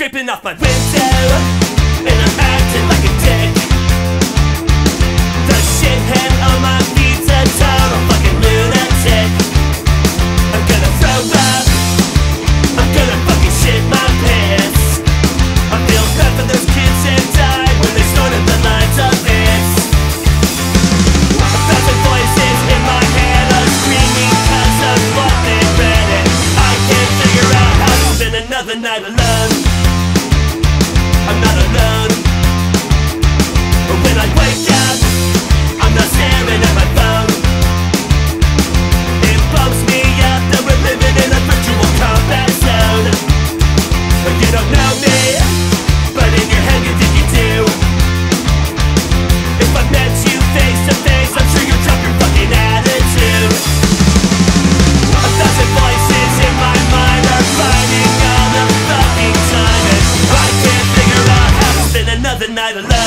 scraping off my window, and I'm acting like a dick. The shithead on my feet's a total fucking lunatic. I'm gonna throw up, I'm gonna fucking shit my pants. I feel bad for those kids that died when they snorted the lines of this. 1,000 voices in my head are screaming cause of what they read, and I can't figure out how to spend another night alone. I'm not alone, but when I wake up, I'm not staring at my phone. It bumps me up that we're living in a virtual combat zone. But you don't know me, but in your head you think you do. If I met you face to face, I'm sure you'd drop your fucking attitude. 1,000 voices in my mind are fighting all the fucking time, and I can't figure out how to spend another night alone.